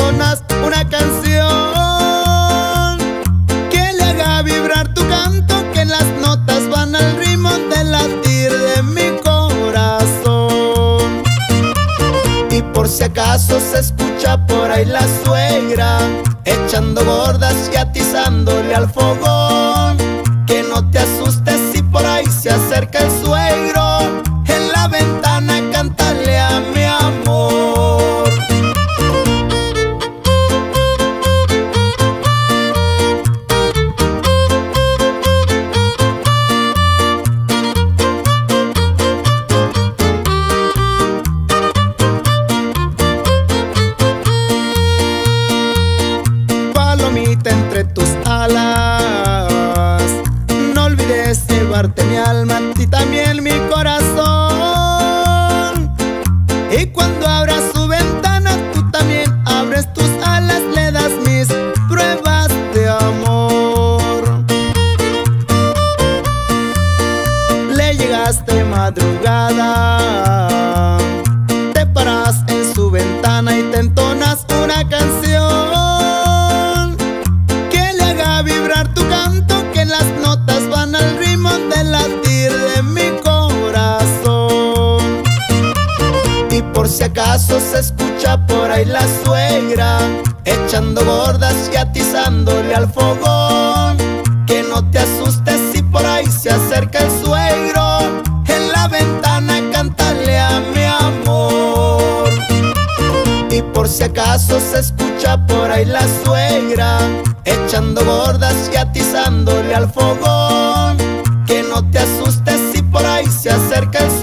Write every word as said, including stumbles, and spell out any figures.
entonas una canción que le haga vibrar tu canto, que las notas van al ritmo del latir de mi corazón. Y por si acaso se escucha por ahí la suegra echando gordas y atizándole al fogón, que no te asustes si por ahí se acerca el suegro, en la ventana cántale a mi amor. Palomita entre tus alas, no olvides llevarte mi alma y también mi corazón. Y cuando abras su ventana, tú también abres tus alas, le das mis pruebas de amor. Le llegaste de madrugada, te paras en su ventana y te entonas una canción que le haga vibrar tu canto, que las notas van al ritmo del latir de mi corazón. Y por si acaso se escucha por ahí la suegra echando gordas y atizándole al fogón, que no te asustes si por ahí se acerca el suegro, en la ventana cántale a mi amor. Y por si acaso se escucha por ahí la suegra echando gordas y atizándole al fogón, que no te asustes si por ahí se acerca el